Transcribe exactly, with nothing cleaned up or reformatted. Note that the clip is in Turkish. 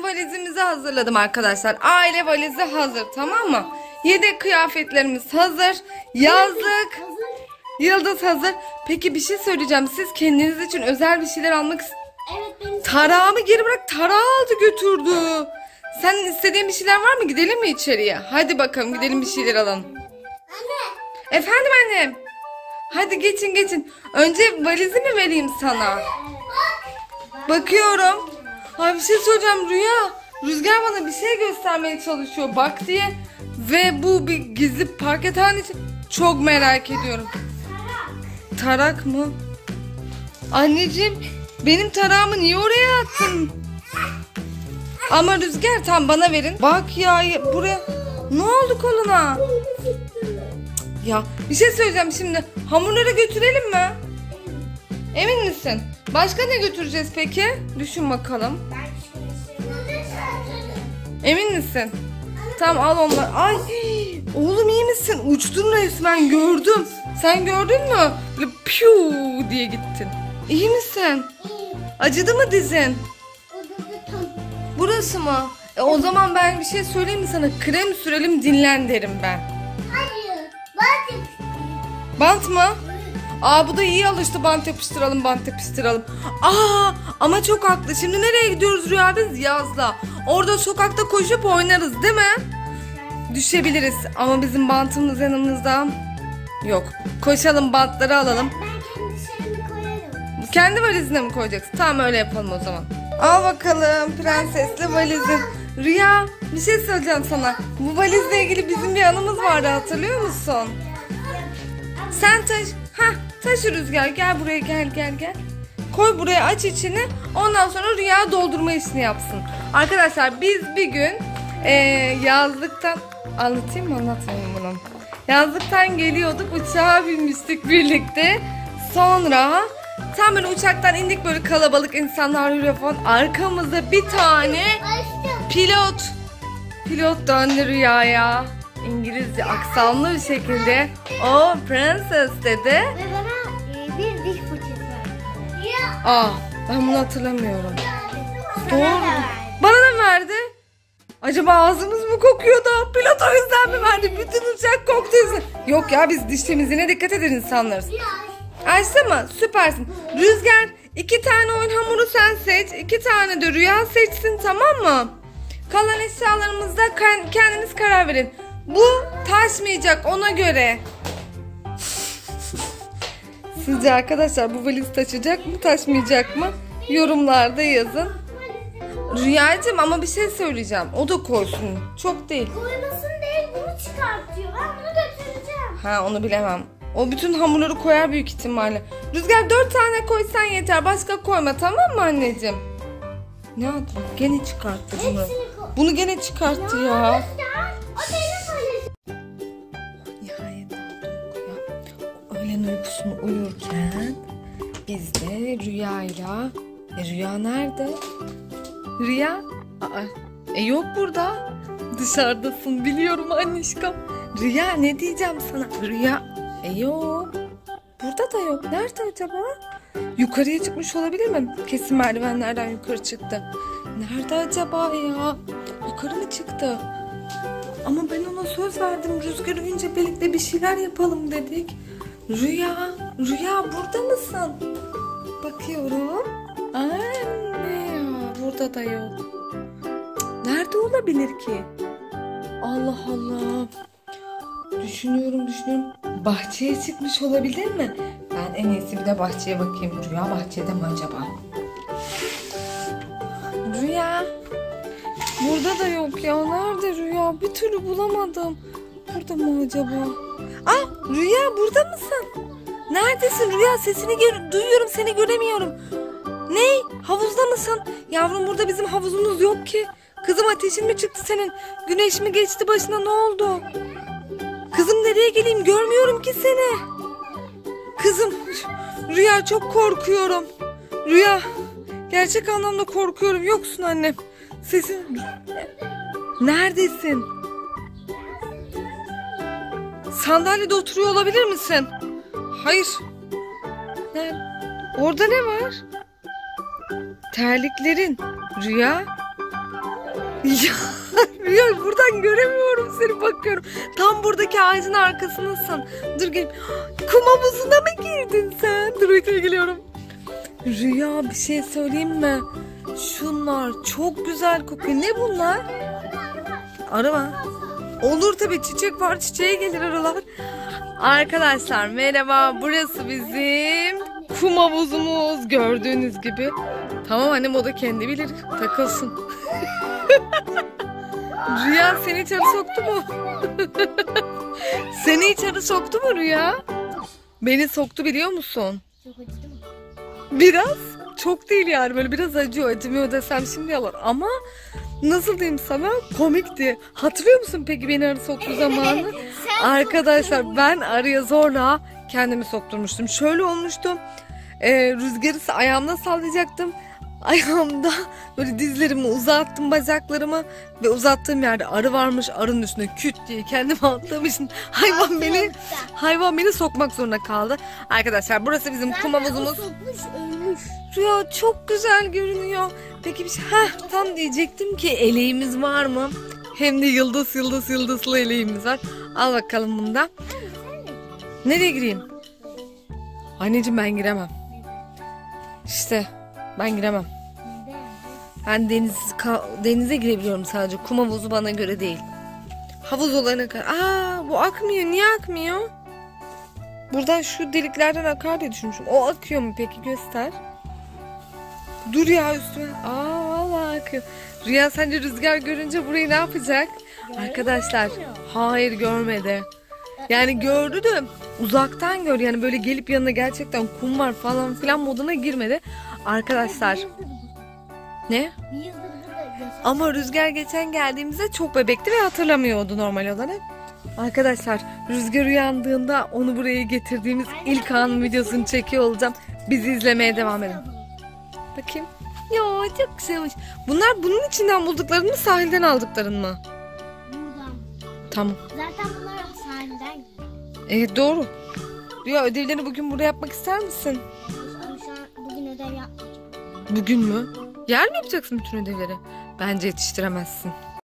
valizimizi hazırladım arkadaşlar. Aile valizi hazır, tamam mı? Yedek kıyafetlerimiz hazır. Yazlık. Yıldız hazır. Peki bir şey söyleyeceğim. Siz kendiniz için özel bir şeyler almak istiyorsunuz. Evet, benim... Tarağımı geri bırak. Tarağı aldı götürdü. Sen istediğin bir şeyler var mı? Gidelim mi içeriye? Hadi bakalım gidelim bir şeyler alalım. Anne. Efendim annem. Hadi geçin geçin. Önce valizi mi vereyim sana? Bakıyorum. Ay bir şey söyleyeceğim Rüya. Rüzgar bana bir şey göstermeye çalışıyor. Bak diye. Ve bu bir gizli parkethane için çok merak ediyorum. Tarak mı? Anneciğim benim tarağımı niye oraya attın? Ama Rüzgar tam bana verin. Bak ya buraya. Ne oldu koluna? Ya bir şey söyleyeceğim şimdi. Hamurları götürelim mi? Emin misin? Başka ne götüreceğiz peki? Düşün bakalım. Emin misin? Tamam al onları. Ay oğlum iyi misin? Uçtun resmen gördüm. Sen gördün mü? Böyle piu diye gittin. İyi misin? Acıdı mı dizin? Burası mı? E, o zaman ben bir şey söyleyeyim mi sana? Krem sürelim dinlen derim ben. Hayır. Bant Bant mı? Aa bu da iyi alıştı. Bant yapıştıralım, bant yapıştıralım. Aa ama çok haklı. Şimdi nereye gidiyoruz Rüya biz? Yazla. Orada sokakta koşup oynarız değil mi? Düşebiliriz ama bizim bantımız yanımızda yok. Koşalım bantları alalım. Ben kendi şeyimi koyarım. Kendi valizine mi koyacaksın? Tamam öyle yapalım o zaman. Al bakalım prensesli valizin. Rüya bir şey söyleyeceğim sana. Bu valizle ilgili bizim bir anımız vardı, hatırlıyor musun? Sen taş. Hah taşı Rüzgar, gel buraya, gel gel gel. Koy buraya, aç içini. Ondan sonra Rüya doldurma işini yapsın. Arkadaşlar biz bir gün e, yazlıktan anlatayım mı anlatmayayım bunu. Yazlıktan geliyorduk, uçağa binmiştik birlikte. Sonra tam böyle uçaktan indik, böyle kalabalık insanlar yürüyor falan. Arkamızda bir tane pilot. Pilot döndü Rüya'ya. İngilizce aksanlı bir şekilde o prenses dedi. Ve bana e, bir diş fırçası verdi. Aa ben bunu hatırlamıyorum. Sana Doğru. da verdi. Bana da verdi. Acaba ağzımız mı kokuyordu? Pilot o yüzden mi verdi? Bütün uçak koktu yüzünden. Yok ya biz diş temizliğine dikkat eden insanlarız. Açtı mı? Süpersin. Rüzgar iki tane oyun hamuru sen seç. iki tane de Rüya seçsin, tamam mı? Kalan eşyalarımızda kendiniz karar verin. Bu taşmayacak ona göre. Sizce arkadaşlar bu valiz taşıyacak mı taşmayacak mı? Yorumlarda yazın. Rüyacığım ama bir şey söyleyeceğim. O da koysun. Çok değil. Koymasın değil, bunu çıkartıyor. Ben bunu götüreceğim. Ha onu bilemem. O bütün hamurları koyar büyük ihtimalle. Rüzgar dört tane koysan yeter. Başka koyma, tamam mı anneciğim? Ne yaptı? Gene çıkarttı bunu. Bunu gene çıkarttı ya. ya. O benim valizim. Nihayet uykuya. Öğlen uykusunu uyurken biz de Rüya'yla... E, Rüya nerede? Rüya? Aa, e yok burada. Dışarıdasın biliyorum annişkom. Rüya ne diyeceğim sana? Rüya e yok. Burada da yok. Nerede acaba? Yukarıya çıkmış olabilir mi? Kesin merdivenlerden yukarı çıktı. Nerede acaba ya? Yukarı mı çıktı? Ama ben ona söz verdim. Rüzgar uyuyunca birlikte bir şeyler yapalım dedik. Rüya, Rüya burada mısın? Bakıyorum. Anne ya, burada da yok. Nerede olabilir ki? Allah Allah. Düşünüyorum düşünüyorum. Bahçeye çıkmış olabilir mi? Ben en iyisi bir de bahçeye bakayım. Rüya bahçede mi acaba? Rüya. Burada da yok ya. Nerede Rüya? Bir türlü bulamadım. Burada mı acaba? Ah Rüya burada mısın? Neredesin Rüya? Sesini duyuyorum, seni göremiyorum. Ne? Havuzda mısın? Yavrum burada bizim havuzumuz yok ki. Kızım ateşin mi çıktı senin? Güneş mi geçti başına, ne oldu? Kızım nereye geleyim, görmüyorum ki seni. Kızım Rüya çok korkuyorum. Rüya gerçek anlamda korkuyorum. Yoksun annem. Sesin... Neredesin? Sandalyede oturuyor olabilir misin? Hayır. Nerede? Orada ne var? Terliklerin. Rüya. Ya Rüya buradan göremiyorum seni, bakıyorum. Tam buradaki ağacın arkasındasın. Dur gel. Kum havuzuna mı girdin sen? Dur bekle, geliyorum. Rüya bir şey söyleyeyim mi? Şunlar çok güzel kokuyor. Ne bunlar? Arı mı? Olur tabii, çiçek var, çiçeğe gelir arılar. Arkadaşlar merhaba, burası bizim kum havuzumuz gördüğünüz gibi. Tamam annem, o da kendi bilir, takılsın. Rüya seni içeri soktu mu? Seni içeri soktu mu Rüya? Beni soktu, biliyor musun? Çok acıdı mı? Biraz. Çok değil yani, böyle biraz acıyor, acımıyor desem şimdi yalan. Ama nasıl diyeyim sana, komikti. Hatırlıyor musun peki beni arı soktuğu zamanı? Arkadaşlar ben arıya zorla kendimi sokturmuştum. Şöyle olmuştu. E, rüzgarı ayağımda sallayacaktım. Ayağımda böyle dizlerimi uzattım, bacaklarımı, ve uzattığım yerde arı varmış. Arının üstüne küt diye kendimi attığım için hayvan beni hayvan beni sokmak zorunda kaldı. Arkadaşlar burası bizim kum havuzumuz. Sokmuş, ölmüş. Rüya çok güzel görünüyor. Peki bir şey, heh, tam diyecektim ki eleğimiz var mı? Hem de yıldız yıldız yıldızlı eleğimiz var. Al bakalım bunu da. Nereye gireyim? Anneciğim ben giremem. İşte ben giremem. Ben deniz denize girebiliyorum sadece. Kum havuzu bana göre değil. Havuz olana kadar. Aa, bu akmıyor. Niye akmıyor? Buradan şu deliklerden akar diye düşünmüşüm. O akıyor mu peki? Göster. Dur ya üstüme. Aa vallahi akıyor. Rüya sence rüzgar görünce burayı ne yapacak? Arkadaşlar hayır, görmedi. Yani gördü de uzaktan gör. Yani böyle gelip yanına gerçekten kum var falan filan moduna girmedi. Arkadaşlar. Ne? Ama rüzgar geçen geldiğimizde çok bebekti ve hatırlamıyordu normal olarak. Arkadaşlar rüzgar uyandığında onu buraya getirdiğimiz ilk an videosunu çekiyor olacağım. Bizi izlemeye devam edin. Bakayım. Ya çok güzelmiş. Bunlar bunun içinden buldukların mı, sahilden aldıkların mı? Buradan. Tamam. Zaten bunlar sahilden. Evet doğru. Rüya ödevlerini bugün burada yapmak ister misin? Ama şu an bugün ödev yapmayacağım. Bugün mü? Yer mi yapacaksın bütün ödevleri? Bence yetiştiremezsin.